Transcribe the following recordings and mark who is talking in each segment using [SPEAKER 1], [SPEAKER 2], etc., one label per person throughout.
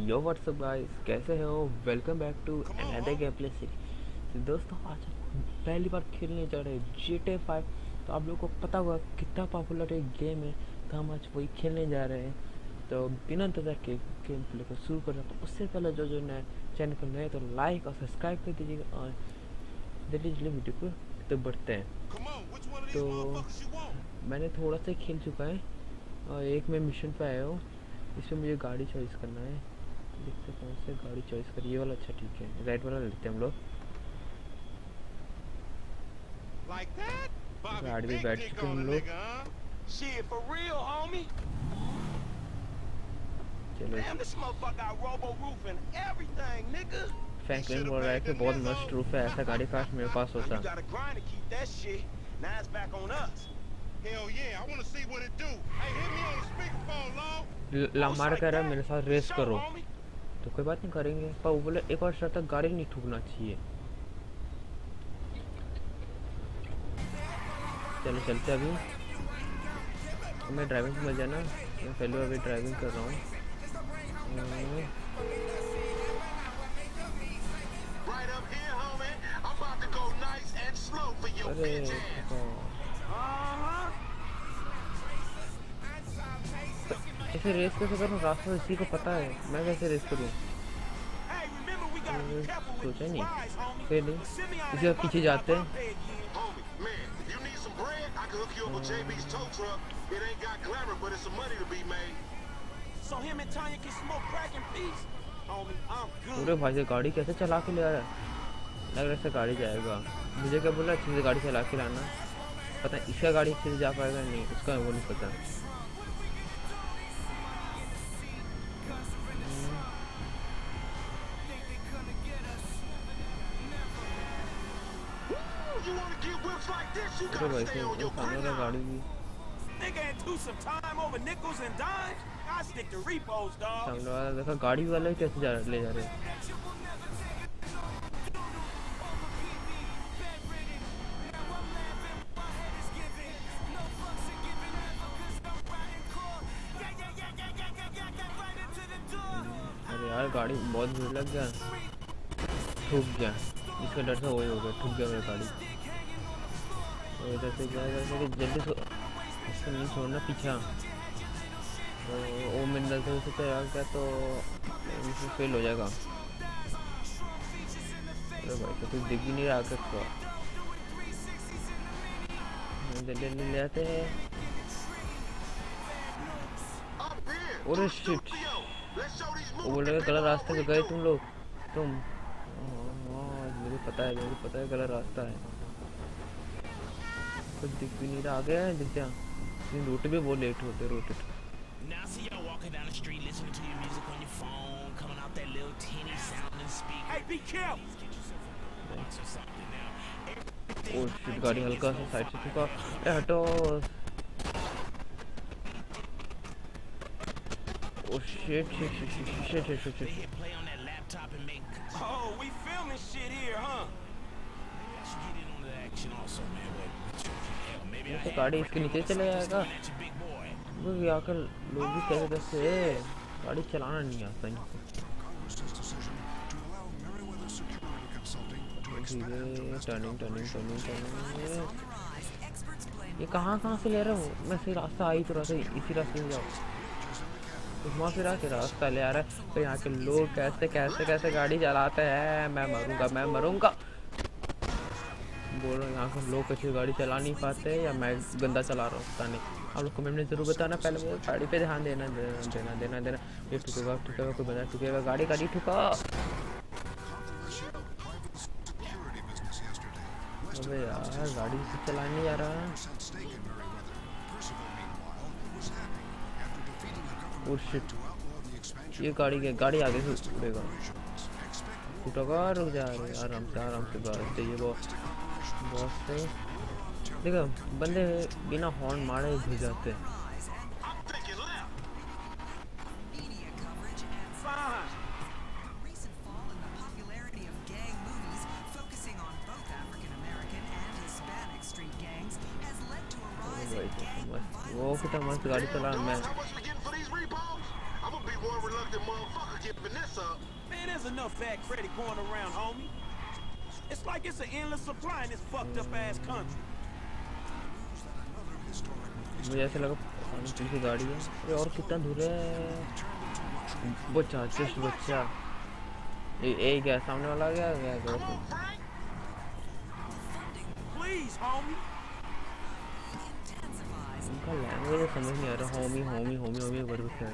[SPEAKER 1] यो WhatsApp guys, कैसे हो? Welcome back to another game play series. दोस्तों, आज पहली बार खेलने जा रहे हैं GTA 5। तो आप लोगों को पता होगा कितना पॉपुलर एक गेम है, तो हम आज वही खेलने जा रहे हैं। तो बिना इंतजार के गेम प्ले को शुरू कर रहे हैं। तो उससे पहले जो नए चैनल पर नए तो लाइक और सब्सक्राइब कर दीजिएगा और दे दीजिए वीडियो को। तो बढ़ते हैं। तो मैंने थोड़ा सा खेल चुका है और एक मैं मिशन पे आया हूँ। इसमें मुझे गाड़ी चॉइस करना है। देखते कौन से गाड़ी चॉइस करिए। ये वाला अच्छा, ठीक है, राइट वाला लेते हैं हम लोग। गाड़ी में बैठ चुके हम लोग। चलो, फ्रैंकलिन बोल रहा है कि बहुत मस्त रूफ है, ऐसा गाड़ी काश मेरे पास होता। लमार कह रहा है मेरे साथ रेस करो, तो कोई बात नहीं, करेंगे। पर वो बोले एक और शर्त तक गाड़ी नहीं ठुकना चाहिए। चलो चलते अभी। मैं ड्राइविंग समझ जाना, मैं पहले अभी ड्राइविंग कर रहा हूँ। अरे ऐसे रेस कैसे करूँ? रास्ता इसी को पता है, मैं कैसे रेस करूँ? सोचा नहीं, फिर नहीं इसी पीछे जाते हैं। पूरे भाई से गाड़ी कैसे चला के ले आ रहा है? लग रहा है गाड़ी जाएगा। मुझे क्या बोला, अच्छे से गाड़ी चला के लाना। पता है इसका गाड़ी अच्छे से जा पाएगा नहीं, उसका वो नहीं पता। अरे भाई से वो सामने वाला गाड़ी भी सामने वाला देखा, गाड़ी वाले कैसे ले जा रहे हैं। अरे यार गाड़ी बहुत भीड़ लग गया, ठुक गया। इसका डर से वही हो गया, ठुक गया मेरी गाड़ी। तो इधर से जाएगा जल्दी से, इसको नहीं छोड़ना पीछा। तो वो मिनल से उसे आ गया तो फेल हो जाएगा। अरे भाई तो कुछ दिख ही नहीं रहा क्या? जल्दी ले आते हैं। और शिट, वो बोल रहे गलत रास्ते पे गए तुम लोग। तुम मुझे पता है गलत रास्ता है। कुछ दिख भी नहीं रहा, आ गया है दिख गया। रूट भी बहुत लेट होते रोटेट। ओ शिट, गाड़ी हल्का सा साइड से ठुका। हटो। Oh shit shit shit shit shit shit. तो गाड़ी इसके नीचे चले जाएगा। वो आकर लोग भी कैसे गाड़ी चलाना नहीं आता इनको। टर्निंग। ये कहाँ से ले रहे हो? मैं सही रास्ता आ ही तो रहा था, इसी रास्ते से जाओ। तो वहाँ फिर आके रास्ता ले आ रहा है। तो यहाँ के लोग कैसे गाड़ी चलाते हैं। मैं मरूंगा। बोल रहा हूँ यहाँ के लोग कैसे गाड़ी चला नहीं पाते, या मैं गंदा चला रहा हूँ, पता नहीं। आप लोग कमेंट में जरूर बताना। पहले वो गाड़ी पे ध्यान देना। ये ठुकेगा कोई बंदा ठुकेगा, गाड़ी ठुका। अबे यार गाड़ी से चलाने नहीं जा रहा। ओह शिट, ये गाड़ी आगे से उड़ेगा, टूटेगा। रुक जा रहे आराम से बात चाहिए। वो बहुत सही। देखो बंदे बिना हॉर्न मारे घुस जाते हैं। वो कितना मस्त गाड़ी चला। मैं
[SPEAKER 2] I'm gonna be one reluctant motherfucker giving this up.
[SPEAKER 3] Man, there's enough bad credit going around, homie. It's like it's an endless supply in this fucked up ass country.
[SPEAKER 1] मुझे ऐसा लगा पीछे गाड़ी है। अरे और कितना दूर है? बच्चा जस्ट बच्चा ये क्या सामने वाला गया
[SPEAKER 3] Please, homie.
[SPEAKER 1] उनका लैंग्वेज समझ नहीं आ रहा। होमी होमी होमी होमी बरबस है।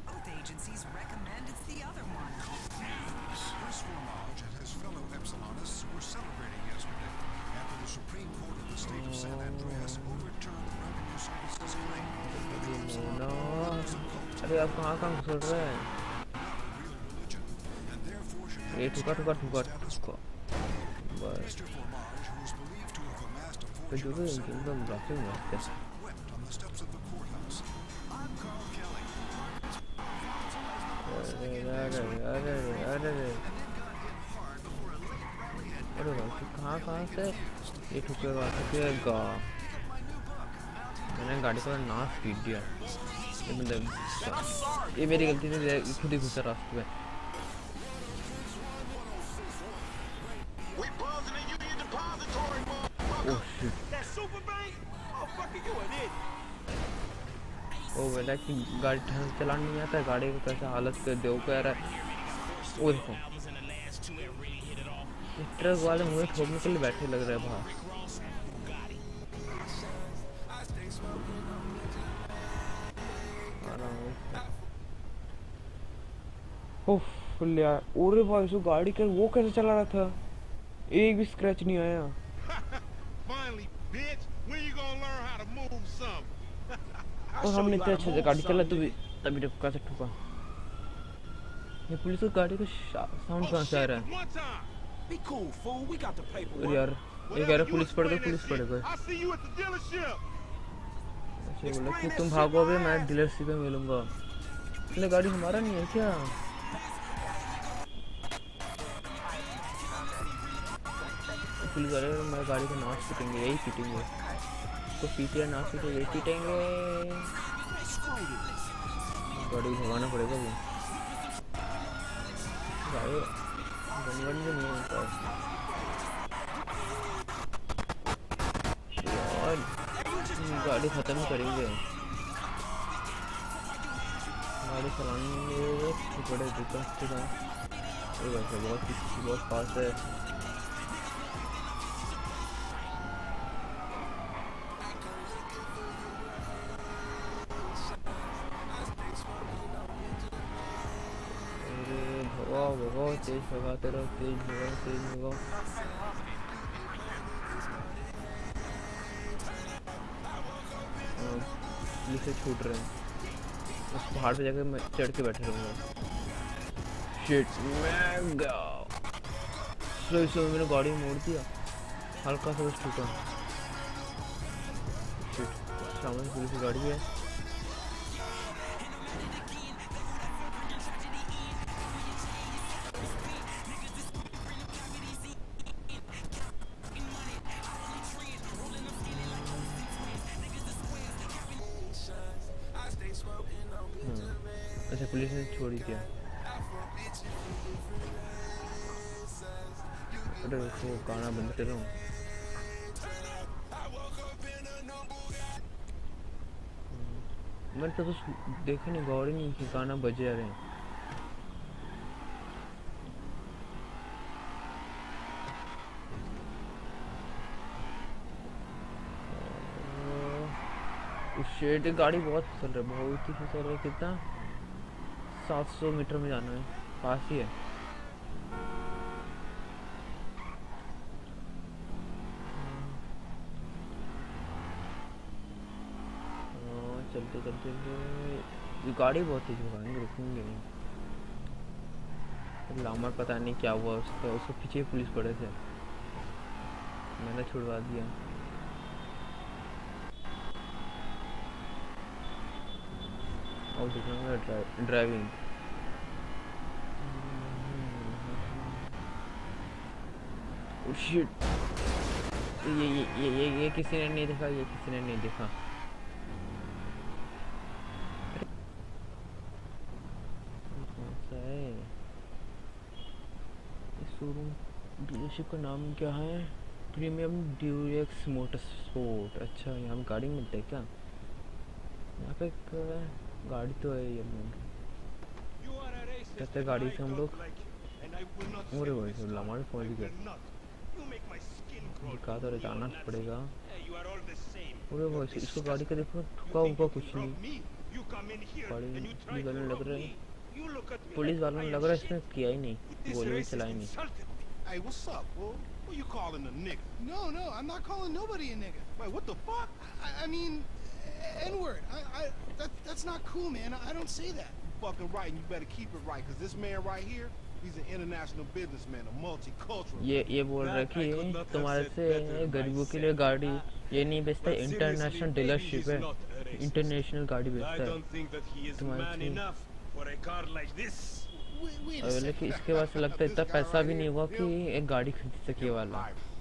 [SPEAKER 1] अरे आप कहाँ घुस रहे हैं? ये ठुका ठुका ठुका ठुका बस तो जो भी एकदम रास्ते में आते हैं। अरे कहाँ से ये ठुकेगा ठुकेगा। मैंने गाड़ी को ना स्पीड दिया। ये मेरी गलती से खुद ही घुसा रास्ते में। Oh shit. ओ बेटा कि गाड़ी ढंग से चलाना नहीं आता है। गाड़ी को कैसा हालत कर दो कह रहा है। वो देखो ट्रक वाले मुझे ठोकने के लिए बैठे लग रहे हैं भाई। फुल यार। ओरे भाई सो गाड़ी का वो कैसे चला रहा था? एक भी स्क्रैच नहीं आया। और हमने इतने अच्छे से गाड़ी चला तभी टपका से ठुका। ये पुलिस की गाड़ी का साउंड कहाँ से आ रहा है? अरे यार ये कह रहा पुलिस पड़ गई पुलिस पड़ गई। अच्छा बोला कि तुम भागो अभी मैं डीलरशिप में मिलूंगा। इतने गाड़ी हमारा नहीं है क्या? पुलिस वाले मैं गाड़ी को नाच पीटेंगे यही पीटेंगे। तो पीटे नाच पीटे यही पीटेंगे। गाड़ी को भगाना पड़ेगा वो। गाड़ी गन भी नहीं है यार। गाड़ी खत्म करेंगे। गाड़ी चलाने बड़े दिक्कत से वैसे बहुत फास्ट है। भगाओ तेज भगाते रहो तेज भगाओ। पुलिस से छूट रहे हैं। उस पहाड़ पे जाके मैं चढ़ के बैठे रहूँगा। शिट मैं गया। स्लो मैंने गाड़ी मोड़ दिया हल्का सा बस छूटा। शिट सामने पुलिस की गाड़ी है। अच्छा पुलिस ने छोड़ ही दिया। अरे उसको गाना बंद कर रहा हूँ। मैंने तो देखा नहीं गौर ही नहीं कि गाना बजे आ रहे हैं। शेड गाड़ी बहुत फिसल रहा है बहुत ही फिसल रहा है। कितना 700 मीटर में जाना है पास ही है। चलते चलते ये गाड़ी बहुत तेज भगाएंगे रुकेंगे नहीं। लामर पता नहीं क्या हुआ उसको पीछे पुलिस पड़े थे मैंने छुड़वा दिया। और दिखना ड्राइविंग शिट। ये किसी ने नहीं देखा ये किसी ने नहीं देखा। शोरूम डीलरशिप का नाम क्या है? Premium Durex motor sport. अच्छा, यहाँ पे गाड़ी मिलता है क्या? यहाँ पे एक गाड़ी तो है ये कहते गाड़ी से हम लोग और भाई हमारे पहुँच गए। कहा तो जाना पड़ेगा। अरे भाई इसको गाड़ी का देखो, ठुका हुआ कुछ नहीं। गाड़ी निकलने लग रहा है, पुलिस वालों ने लग रहा है इसने किया ही नहीं, गोली भी चलाई नहीं।
[SPEAKER 2] Hey, what's up, fool? Who you calling a nigga?
[SPEAKER 4] No, I'm not calling nobody a nigga.
[SPEAKER 2] Wait, what the fuck?
[SPEAKER 4] I mean, N-word. That's not cool, man. I don't say that.
[SPEAKER 2] You fucking right, and you better keep it right, because this man right here, he's an international businessman, a multicultural.
[SPEAKER 1] ये बोल रहा है कि तुम्हारे से गरीबों के लिए गाड़ी ये नहीं बेचता, इंटरनेशनल डीलरशिप है, इंटरनेशनल गाड़ी बेचता है तुम्हारे से। और लेकिन इसके बाद से लगता है इतना पैसा भी नहीं हुआ कि एक गाड़ी खरीद सके वाला।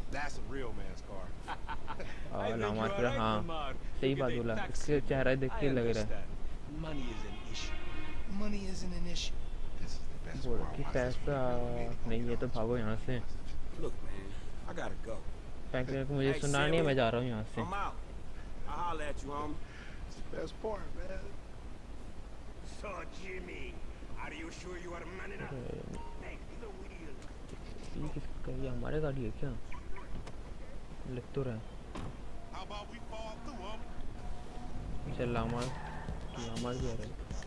[SPEAKER 1] और नामार पर हाँ सही बात बोला, इसके चेहरा देख के लग रहा है बोला कि पैसा नहीं है तो भागो यहाँ से। फ्रैंकलिन को मुझे सुना नहीं है, मैं जा रहा हूँ यहाँ से। ये हमारे गाड़ी है क्या? लग तो रहा है। चल लामार भी आ रहा है।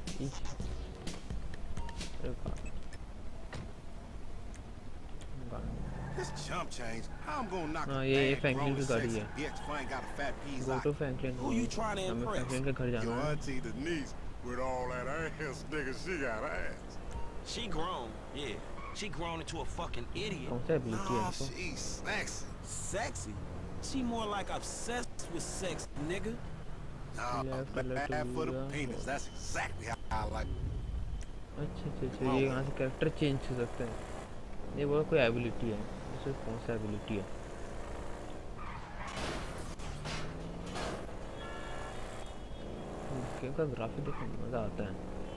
[SPEAKER 1] हाँ ये फ्रैंकलिन की गाड़ी है। गो टू फ्रैंकलिन, हमें फ्रैंकलिन के घर जाना है।
[SPEAKER 5] With all that ass, nigga, she got ass.
[SPEAKER 3] She grown, yeah. She grown into a fucking idiot.
[SPEAKER 5] Nah, she's sexy.
[SPEAKER 3] Sexy? She more like obsessed with sex, nigga.
[SPEAKER 5] Nah, bad for the penis. That's exactly how I like it.
[SPEAKER 1] अच्छा, ये यहाँ से character change हो सकता है। ये वो कोई एबिलिटी है, इसमें कौन सा एबिलिटी है? गेम का ग्राफिक देखने में मजा आता है।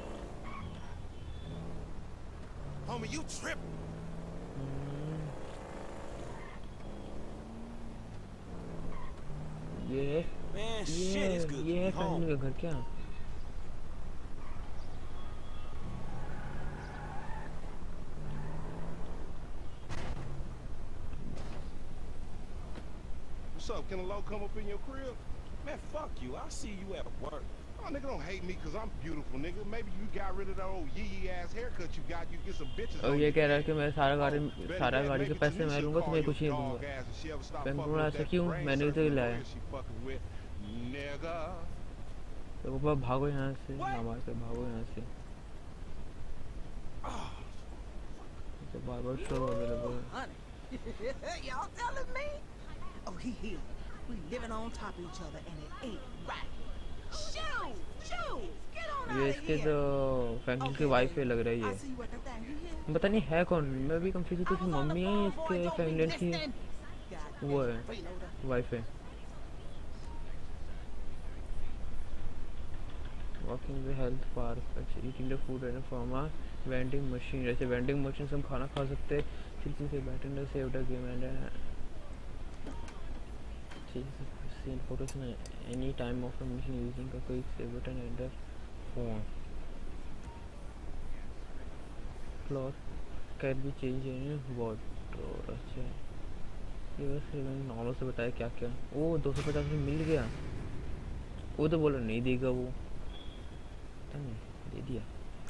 [SPEAKER 5] Homie, you trip.
[SPEAKER 1] ये है फैमिली का घर क्या?
[SPEAKER 2] What's up? Can a low come up in your crib?
[SPEAKER 3] Man, fuck you. I'll see you at work.
[SPEAKER 2] Oh, nigga, don't hate me because I'm beautiful, nigga. Maybe you got rid of that old yee ass haircut you got. You get some bitches.
[SPEAKER 1] और ये कह रहा है कि मैं सारा गाड़ी के पैसे मैं लूँगा, तुम्हें कुछ नहीं दूँगा। पेंगुइन ऐसा क्यों? मैंने तो ही लाया। तो वो भागो यहाँ से, हमारे से भागो यहाँ से। तो बार-बार show available.
[SPEAKER 6] Y'all telling me? Oh, he here. We living on top of each other and it ain't right. Shoo! Get on
[SPEAKER 1] ये इसके तो फ्रैंकलिन की वाइफ है लग रही है। पता नहीं है कौन, मैं भी कंफ्यूज हूँ कि मम्मी है इसके फ्रैंकलिन की, वो है वाइफ है। Walking the health park, eating the food and from a vending machine. जैसे वेंडिंग मशीन से हम खाना खा सकते हैं। चिल्चिल से batting save the game and seen photos in any time of the mission using a quick save button and the phone. Floor can be changed in wardrobe. अच्छा ये बस नॉर्मल से बताया क्या क्या। वो 250 में मिल गया, वो तो बोला नहीं देगा, वो पता नहीं दे दिया।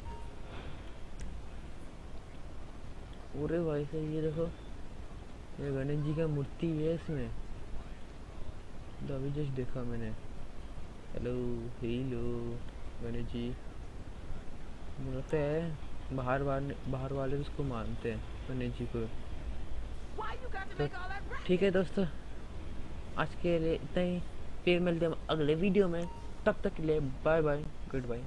[SPEAKER 1] पूरे भाई से ये देखो, ये गणेश जी का मूर्ति है इसमें, तो अभी जस्ट देखा मैंने। हेलो गणेश जी। मुझे लगता है बाहर वाले उसको मानते हैं गणेश जी को। तो ठीक है दोस्तों, आज के लिए इतना ही, फिर मिलते हैं अगले वीडियो में। तब तक के लिए bye bye, goodbye.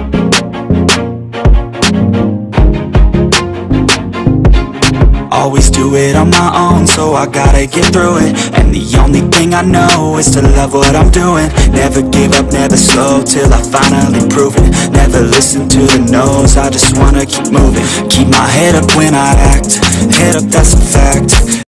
[SPEAKER 7] Always do it on my own, so I gotta get through it. And the only thing I know is to love what I'm doing. Never give up, never slow, till I finally prove it. Never listen to the no's, I just wanna keep moving. Keep my head up when I act, head up, that's a fact.